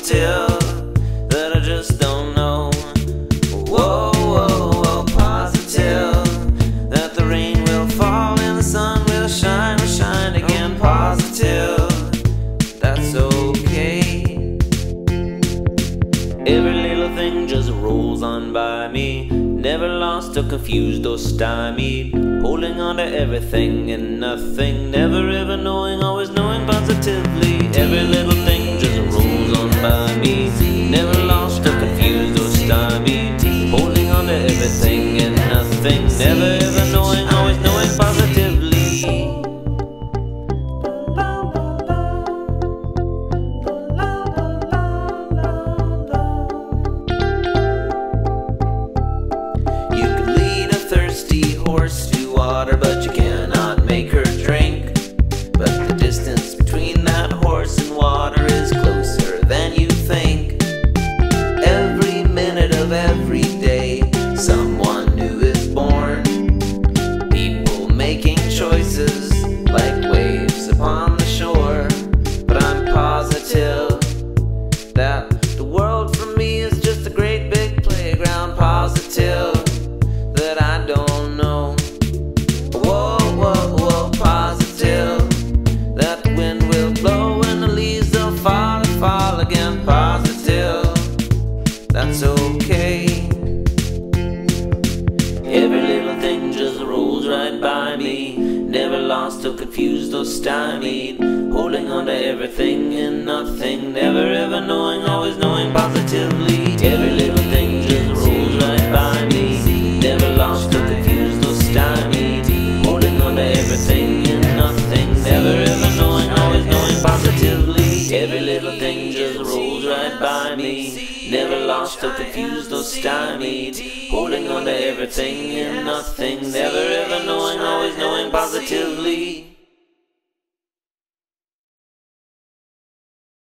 positive that I just don't know. Whoa, whoa, whoa, positive that the rain will fall and the sun will shine again. Positive, that's okay. Every little thing just rolls on by me, never lost or confused or stymied, holding on to everything and nothing, never ever knowing, always knowing positively. Every little thing just rolls on by me, never lost or confused or stymied, holding on to everything and nothing, never ever knowing, always knowing positively. You can lead a thirsty horse to water, but you cannot make her drink. But the distance between that horse and water is closer than you think. Every minute of every day, someone new is born. People making choices like waves upon the shore. But I'm positive that the world for me is just a great big playground. Positive that I don't know. Whoa, whoa, whoa, positive that the wind will blow and the leaves will fall again. Positive, that's okay. Every little thing just rolls right by me, never lost or confused or stymied, holding on to everything and nothing, never ever knowing, always knowing positively. Every little thing just rolls right by me, never lost or confused or stymied, holding on to everything and nothing, never ever knowing, always knowing positively. Every little thing just rolls right by me, never lost or confused or stymied, holding on to everything and nothing, never ever knowing, always knowing positively.